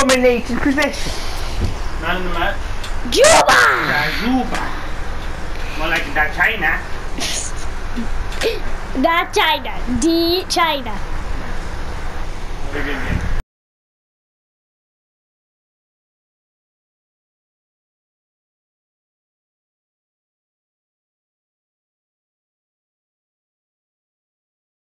dominated possession. Man in the match. Juba! Juba. More like that China. Not China. The China. Very good game.